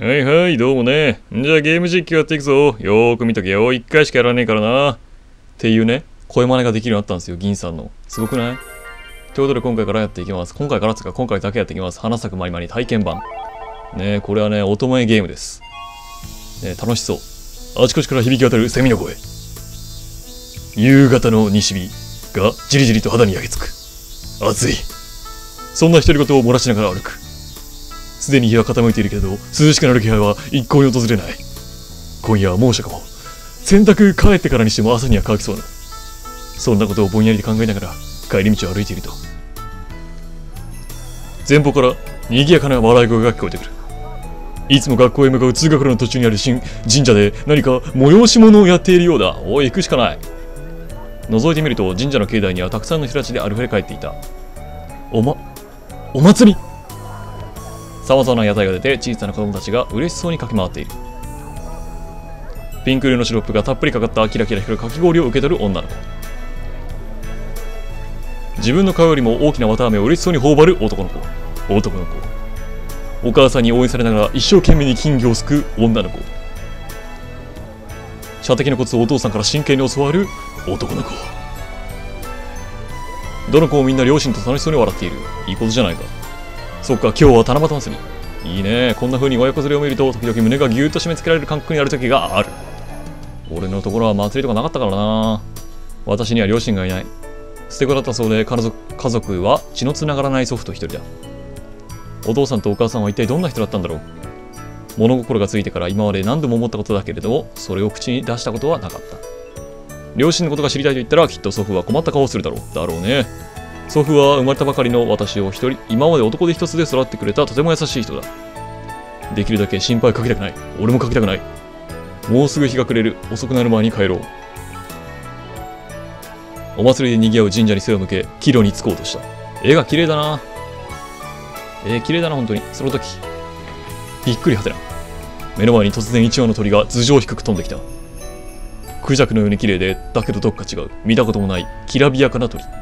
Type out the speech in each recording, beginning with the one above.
はいはい、どうもね。じゃあゲーム実況やっていくぞ。よーく見とけよ。一回しかやらねえからな。っていうね、声真似ができるようになったんですよ、銀さんの。すごくない？ということで今回からやっていきます。今回からつか今回だけやっていきます。花咲くまりまり体験版。ねえ、これはね、音前ゲームです。ねえ、楽しそう。あちこちから響き渡るセミの声。夕方の西日がじりじりと肌に焼け付く。暑い。そんな独り言を漏らしながら歩く。すでに日は傾いているけれど、涼しくなる気配は一向に訪れない。今夜は猛暑かも。洗濯帰ってからにしても朝には乾きそうだ。そんなことをぼんやりで考えながら帰り道を歩いていると、前方から賑やかな笑い声が聞こえてくる。いつも学校へ向かう通学路の途中にある神社で何か催し物をやっているようだ。おい、行くしかない。覗いてみると神社の境内にはたくさんの人たちであふれ返っていた。お祭り。さまざまな屋台が出て小さな子供たちが嬉しそうに駆け回っている。ピンク色のシロップがたっぷりかかったキラキラ光るかき氷を受け取る女の子。自分の顔よりも大きな綿あめを嬉しそうに頬張る男の子。お母さんに応援されながら一生懸命に金魚をすくう女の子。射的のコツをお父さんから真剣に教わる男の子。どの子もみんな両親と楽しそうに笑っている。いいことじゃないか。そっか、今日は七夕祭り。いいね。こんな風に親子連れを見ると時々胸がぎゅーっと締め付けられる感覚になる時がある。俺のところは祭りとかなかったからな。私には両親がいない。捨て子だったそうで、家族は血のつながらない祖父と一人だ。お父さんとお母さんは一体どんな人だったんだろう。物心がついてから今まで何度も思ったことだけれども、それを口に出したことはなかった。両親のことが知りたいと言ったらきっと祖父は困った顔をするだろうね。祖父は生まれたばかりの私を一人、今まで男で一つで育ってくれたとても優しい人だ。できるだけ心配かけたくない。俺もかけたくない。もうすぐ日が暮れる。遅くなる前に帰ろう。お祭りで賑わう神社に背を向け、帰路に着こうとした。絵が綺麗だな。綺麗だな、本当に。その時、びっくりはてな。目の前に突然一羽の鳥が頭上低く飛んできた。クジャクのように綺麗で、だけどどっか違う。見たこともない、きらびやかな鳥。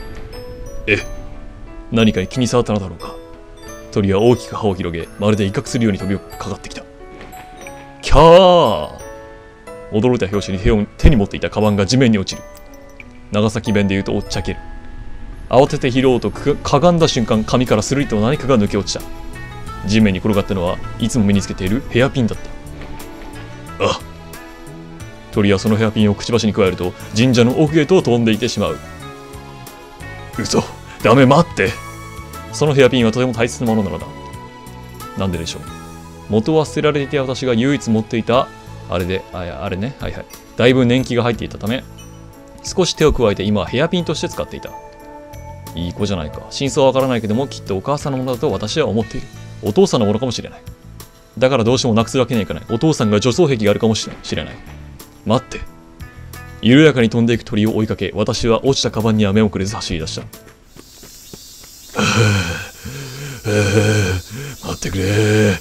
何かに気に障ったのだろうか。鳥は大きく歯を広げ、まるで威嚇するように飛びかかってきた。キャー。驚いた拍子に手に持っていたカバンが地面に落ちる。長崎弁で言うとおっちゃける。慌てて拾おうとかがんだ瞬間、髪からスルリと何かが抜け落ちた。地面に転がったのはいつも身につけているヘアピンだった。あっ。鳥はそのヘアピンをくちばしに加えると神社の奥へと飛んでいってしまう。嘘。ダメ、待って。そのヘアピンはとても大切なものなのだ。なんででしょう。元は捨てられていた私が唯一持っていたあれね、はいはい。だいぶ年季が入っていたため、少し手を加えて今はヘアピンとして使っていた。いい子じゃないか。真相はわからないけども、きっとお母さんのものだと私は思っている。お父さんのものかもしれない。だからどうしてもなくすわけにはいかない。お父さんが女装癖があるかもしれない。待って。緩やかに飛んでいく鳥を追いかけ、私は落ちたカバンには目もくれず走り出した。待ってくれ。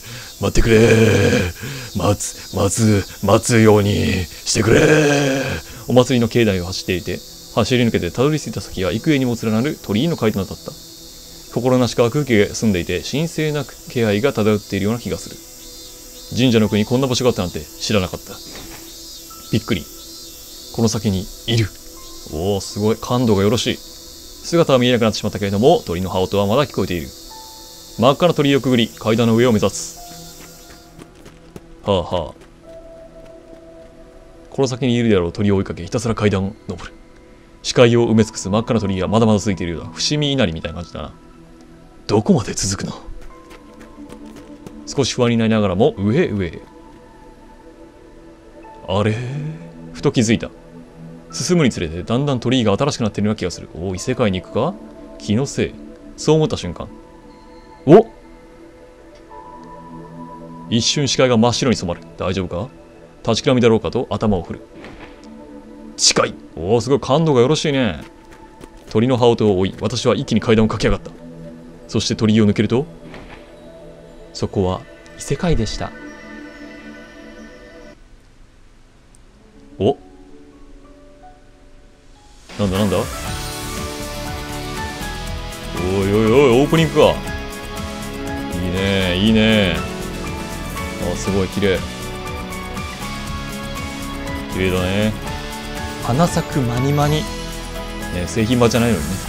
待つようにしてくれ。お祭りの境内を走っていて、走り抜けてたどり着いた先は幾重にも連なる鳥居の階段だった。心なしか空気が澄んでいて神聖な気配が漂っているような気がする。神社の奥にこんな場所があったなんて知らなかった。びっくり。この先にいる。おお、すごい。感度がよろしい。姿は見えなくなってしまったけれども、鳥の羽音はまだ聞こえている。真っ赤な鳥居をくぐり、階段の上を目指す。はあはあ。この先にいるであろう鳥を追いかけ、ひたすら階段を登る。視界を埋め尽くす真っ赤な鳥居はまだまだ続いているようだ。伏見稲荷みたいな感じだな。どこまで続くの？少し不安になりながらも上へ。あれ？ふと気づいた。進むにつれてだんだん鳥居が新しくなっているような気がする。おお、異世界に行くか？気のせい。そう思った瞬間。お！一瞬視界が真っ白に染まる。大丈夫か？立ちくらみだろうかと頭を振る。近い。おお、すごい。感度がよろしいね。鳥の羽音を追い、私は一気に階段を駆け上がった。そして鳥居を抜けると、そこは異世界でした。お、なんだおい、オープニングか。いいね。 あ、すごい綺麗。綺麗だね。花咲くマニマニ。ね、製品場じゃないのにね。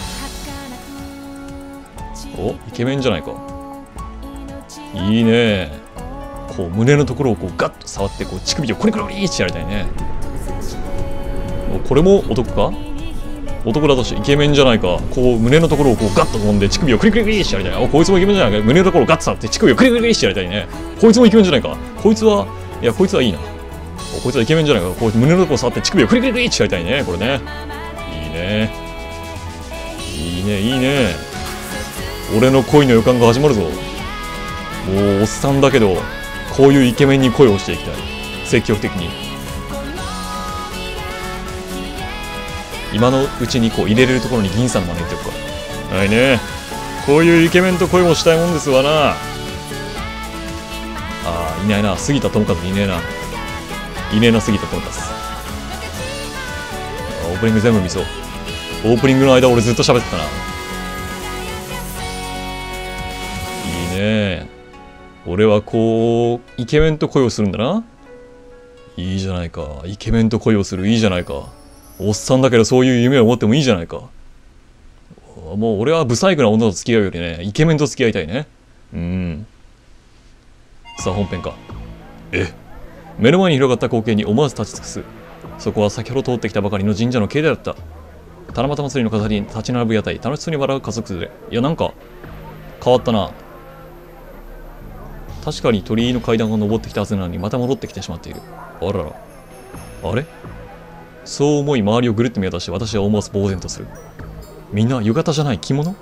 お、イケメンじゃないか。いいね。こう胸のところをこうガッと触ってこう乳首をコリコリコリってやりたいね。これも男か？男だとしてイケメンじゃないか。こう胸のところをこうガッと揉んで乳首をクリクリクリってやりたい。こいつもイケメンじゃないか。胸のところをガッと触って乳首をクリクリクリってやりたいね。こいつもイケメンじゃないか。こいつはいいな。こいつはイケメンじゃないか。こいつ胸のところを触って乳首をクリクリクリってやりたいね。これね。いいね。いいね、いいね。俺の恋の予感が始まるぞ。もうおっさんだけど、こういうイケメンに恋をしていきたい。積極的に。今のうちにこう入れれるところに銀さんの真似言っておくか。はいね。こういうイケメンと恋もしたいもんですわな。いないな。杉田智和いねえな。いねえな、杉田智和。オープニング全部見そう。オープニングの間俺ずっと喋ってたな。いいね。俺はこうイケメンと恋をするんだな。いいじゃないか。イケメンと恋をする。いいじゃないか。おっさんだけどそういう夢を持ってもいいじゃないか。もう俺はブサイクな女と付き合うよりね、イケメンと付き合いたいね。さあ本編か。目の前に広がった光景に思わず立ち尽くす。そこは先ほど通ってきたばかりの神社の境内だった。七夕祭りの飾りに立ち並ぶ屋台、楽しそうに笑う家族連れ。いや、なんか変わったな。確かに鳥居の階段を登ってきたはずなのにまた戻ってきてしまっている。あらら。あれ？そう思い周りをぐるっと見渡して私は思わず呆然とする。みんな浴衣じゃない着物？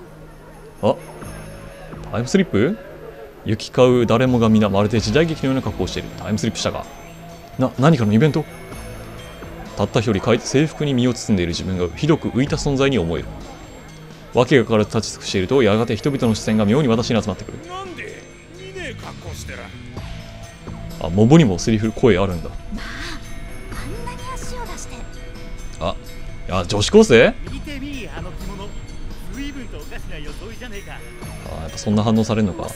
タイムスリップ？行き交う誰もが皆まるで時代劇のような格好をしている。タイムスリップしたが。何かのイベント？たった一人制服に身を包んでいる自分がひどく浮いた存在に思える。訳が分からず立ち尽くしていると、やがて人々の視線が妙に私に集まってくる。なんで見ねえ格好してる。モブにもセリフ声あるんだ。女子高生？見てみ、あの着物。随分とおかしな装いじゃねえか。やっぱそんな反応されるのか。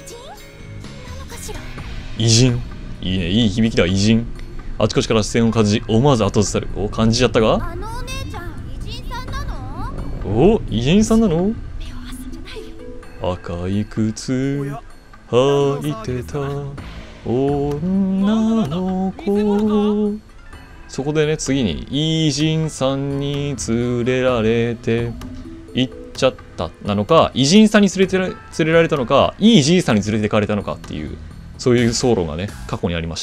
偉人。いいね、いい響きだ、偉人。あちこちから視線を感じ、思わず後ずさる。感じちゃったが？あのお姉ちゃん、偉人さんなの？偉人さんなの？赤い靴履いてた女の子。そこでね、次に、偉人さんに連れられて行っちゃったなのか、偉人さんに連れられたのか、いいじいさんに連れてかれたのかっていう、そういう総論がね、過去にありました。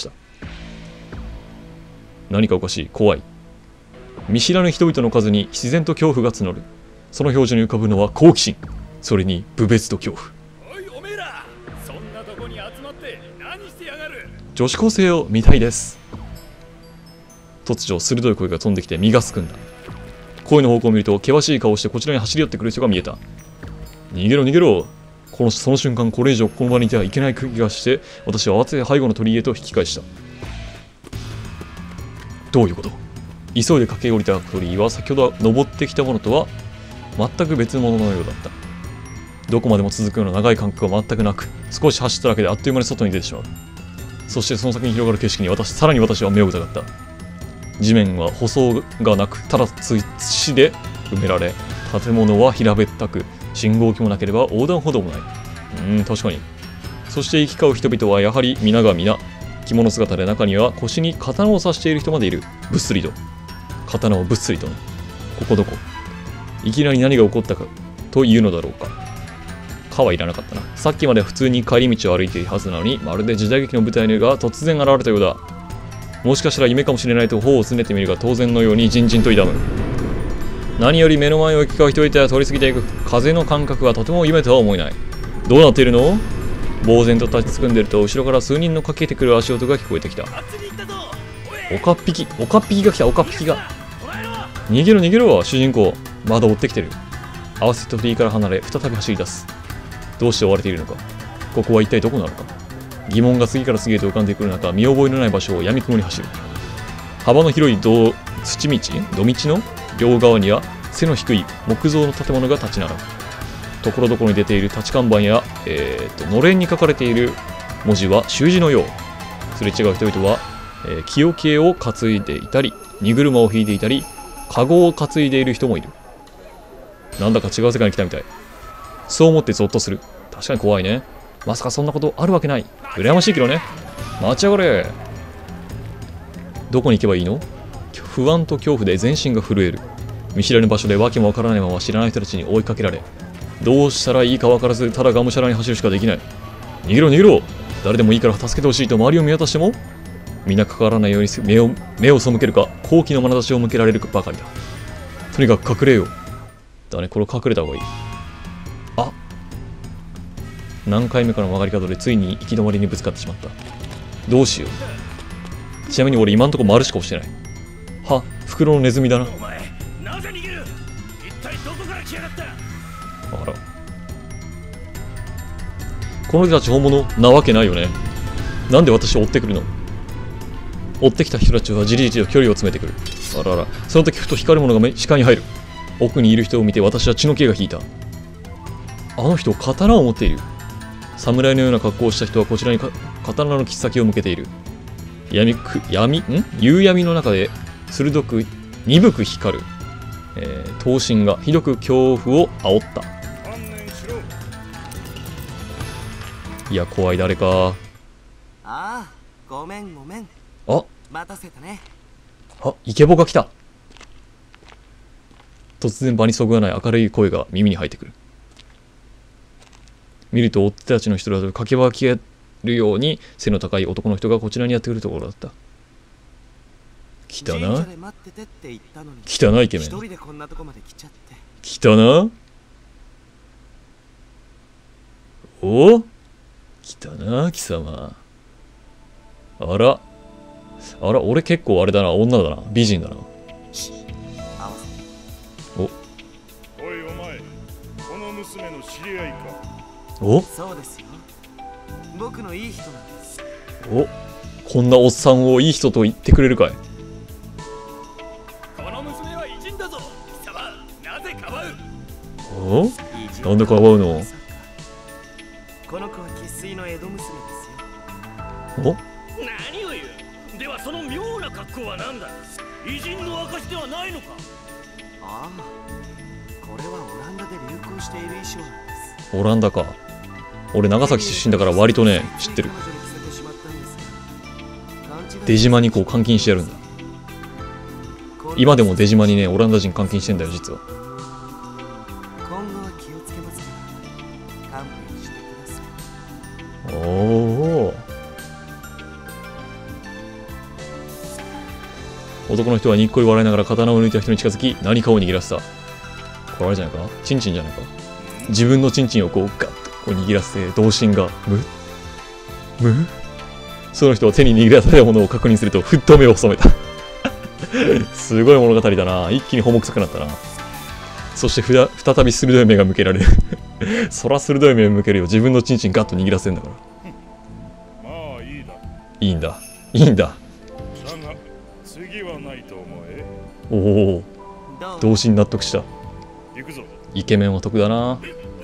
何かおかしい、怖い。見知らぬ人々の数に自然と恐怖が募る。その表情に浮かぶのは好奇心、それに侮蔑と恐怖。おい、おめえら、そんなとこに集まって何してやがる。女子高生を見たいです。突如鋭い声が飛んできて身がすくんだ。声の方向を見ると険しい顔をしてこちらに走り寄ってくる人が見えた。逃げろ逃げろ。その瞬間、これ以上この場にいてはいけない空気がして、私は慌てて背後の鳥居へと引き返した。どういうこと？急いで駆け下りた鳥居は先ほど登ってきたものとは全く別物のようだった。どこまでも続くような長い間隔は全くなく、少し走っただけであっという間に外に出てしまう。そしてその先に広がる景色にさらに私は目を疑った。地面は舗装がなく、ただ土で埋められ、建物は平べったく、信号機もなければ横断歩道もない。確かに。そして行き交う人々はやはり皆が皆、着物姿で中には腰に刀を刺している人までいる。ぶっすりと。刀をぶっすりとね。ここどこ？いきなり何が起こったかというのだろうか。かはいらなかったな。さっきまで普通に帰り道を歩いているはずなのに、まるで時代劇の舞台が突然現れたようだ。もしかしたら夢かもしれないと頬をつねってみるが、当然のようにじんじんと痛む。何より目の前を行き交う人々や通り過ぎていく風の感覚はとても夢とは思えない。どうなっているの？呆然と立ちすくんでいると、後ろから数人のかけてくる足音が聞こえてきた。おかっぴきが来た。おかっぴきが。逃げろ逃げろ。主人公まだ追ってきてる。合わせて鳥居から離れ再び走り出す。どうして追われているのか。ここは一体どこなのか。疑問が次から次へと浮かんでくる中、見覚えのない場所を闇雲に走る。幅の広い土道の両側には背の低い木造の建物が立ち並ぶ。ところどころに出ている立ち看板や、のれんに書かれている文字は習字のよう。 すれ違う人々は、木桶を担いでいたり、荷車を引いていたり、カゴを担いでいる人もいる。なんだか違う世界に来たみたい。そう思ってゾッとする。確かに怖いね。まさかそんなことあるわけない。羨ましいけどね。待ち上がれ。どこに行けばいいの？不安と恐怖で全身が震える。見知らぬ場所で訳もわからないまま知らない人たちに追いかけられ、どうしたらいいか分からず、ただがむしゃらに走るしかできない。逃げろ逃げろ。誰でもいいから助けてほしいと周りを見渡しても、みんな関わらないように目を背けるか、好奇の眼差しを向けられるばかりだ。とにかく隠れよう。だね、これ隠れた方がいい。あ、何回目かの曲がり角でついに行き止まりにぶつかってしまった。どうしよう。ちなみに俺今んとこ丸しか押してない。は、袋のネズミだな。 お前なぜ逃げる？一体どこから来やがった？ あら、この人たち本物なわけないよね。なんで私を追ってくるの？追ってきた人たちはじりじりと距離を詰めてくる。あらら、その時ふと光るものが視界に入る。奥にいる人を見て私は血の気が引いた。あの人、刀を持っている。侍のような格好をした人はこちらに刀の切っ先を向けている。夕闇の中で鋭く鈍く光る、刀身がひどく恐怖を煽った。いや、怖い。誰か。 ああ、ごめん。 あ、 待たせたね。 あ、イケボが来た。突然場にそぐわない明るい声が耳に入ってくる。見ると追っ手たちの人らと駆け分けるように背の高い男の人がこちらにやってくるところだった。来たな。来たな、イケメン。来たな。お？来たな、貴様。あら、俺結構あれだな、女だな、美人だな。 おいお前、この娘の知り合いか？ お？ そうですよ。僕のいい人なんです。 お、こんなおっさんをいい人と言ってくれるかい？ この娘は偉人だぞ。貴様、なぜかばう？ お？なんでかばうの？ この子は生粋の江戸娘ですよ。 お？ 何を言う？ではその妙な格好は何だ？偉人の証ではないのか？ ああ、これはオランダで流行している衣装なんです。 オランダか。俺長崎出身だから割とね、知ってる。出島にこう監禁してやるんだ。今でも出島にね、オランダ人監禁してんだよ、実は。 今後は気をつけますから勘弁してください。 おお。男の人はにっこり笑いながら刀を抜いた人に近づき、何かを握らせた。これあれじゃないか？チンチンじゃないか？自分のチンチンをこうガッとこう握らせて、同心が無？その人は手に握らされたものを確認するとふっと目を細めた。すごい物語だな。一気に重くさくなったな。そして再び鋭い目が向けられる。そら鋭い目を向けるよ。自分のチンチンガッと握らせるんだから。 まあいいだ。 いいんだ。いいんだ。 だが次はないと思え。 おお。同心納得した。 行くぞ。 イケメンは得だな。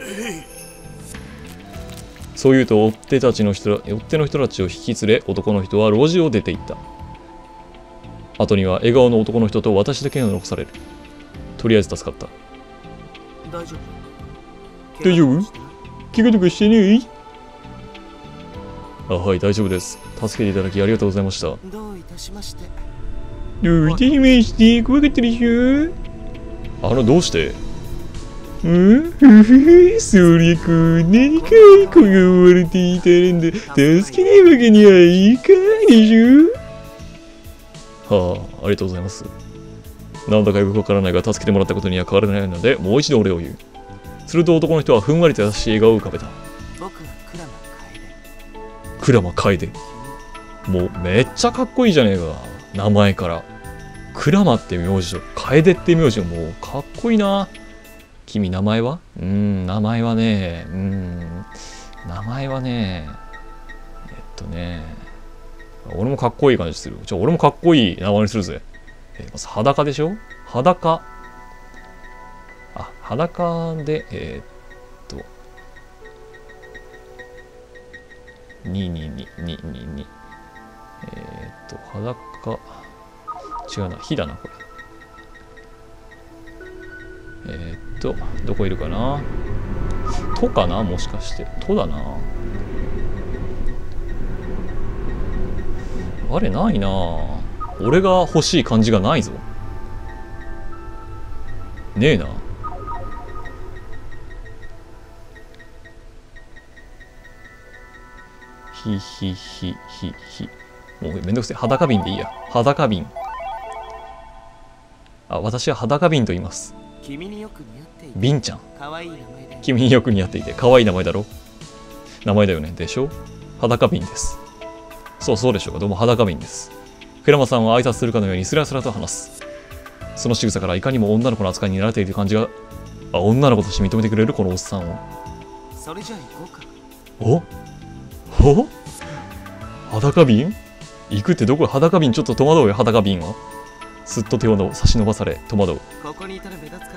そう言うと追っ手の人たちを引き連れ、男の人は路地を出て行った。後には笑顔の男の人と私だけが残される。とりあえず助かった。 大丈夫？ 大丈夫？怪我とかしてねえ？あ、はい、大丈夫です。助けていただきありがとうございました。 どういたしまして。 どういたしまして。怖かったでしょ？どうして？そりゃこんなに可愛い子が追われていたらんだ。助けないわけにはいかないでしょ？はあ、ありがとうございます。なんだかよくわからないが、助けてもらったことには変わらないので、もう一度お礼を言う。すると男の人はふんわりと優しい笑顔を浮かべた。 僕は鞍馬楓。もうめっちゃかっこいいじゃねえか。名前から。鞍馬って名字と楓って名字がもうかっこいいな。君、名前は？名前はね、俺もかっこいい感じする。俺もかっこいい名前にするぜ。まず裸でしょ？裸。あ、裸で、22222。 裸。違うな、火だな、これ。どこいるかな。とかな、もしかして。とだな。あれ、ないな。俺が欲しい感じがないぞ。ねえな。もうめんどくせえ。裸瓶でいいや。裸瓶。あ、私は裸瓶と言います。 君によく似合っていて瓶ちゃん。 可愛い名前で。 君によく似合っていて、可愛い名前だろ。名前だよね。でしょ。裸瓶です。そうでしょうか。どうも裸瓶です。フェラマさんは挨拶するかのようにスラスラと話す。その仕草からいかにも女の子の扱いに慣れている感じが、女の子として認めてくれるこのおっさんを。 それじゃあ行こうか。 お裸瓶行くってどこ？裸瓶ちょっと戸惑うよ、裸瓶は。すっと手を差し伸ばされ、戸惑う。 ここにいたら目立つから、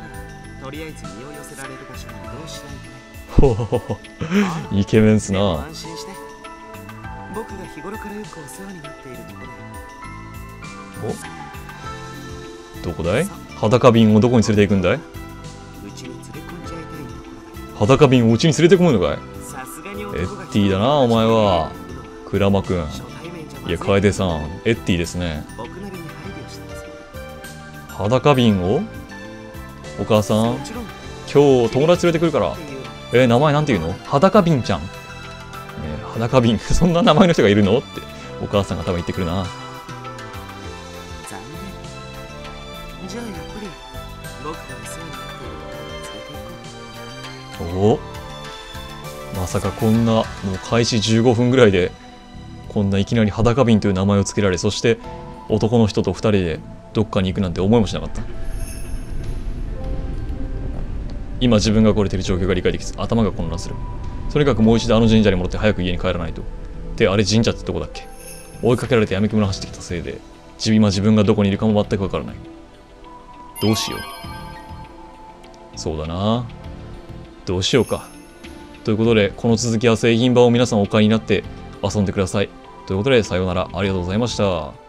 とりあえず身を寄せられる場所に移動しないほほイケメンっすとね。 な。 安心して。僕が日頃からよくお世話になっているところで。 どこだい？裸瓶をどこに連れて行くんだい？ うちに連れ込んじゃいたいところだ。 裸瓶をうちに連れてこむのかい？ さすがにエッティだな、お前は。クラマくん。いや、楓さん、エッティですね。 僕なりに配慮してますよ。 裸瓶をお母さん、 もちろん今日友達連れてくるから。名前なんて言うの？裸瓶ちゃん。裸瓶、そんな名前の人がいるのってお母さんが多分言ってくるな。 残念。じゃあやっぱり僕がお世話になっているところに連れて行こう。 まさかこんな、もう開始15分ぐらいで、こんないきなり裸瓶という名前を付けられ、そして男の人と2人でどっかに行くなんて思いもしなかった。今自分が来れている状況が理解できず、頭が混乱する。とにかくもう一度あの神社に戻って早く家に帰らないと。で、あれ神社ってどこだっけ？追いかけられて闇雲に走ってきたせいで、今自分がどこにいるかも全くわからない。どうしよう。そうだな。どうしようか。ということで、この続きは製品版を皆さんお買いになって遊んでください。ということで、さようなら。ありがとうございました。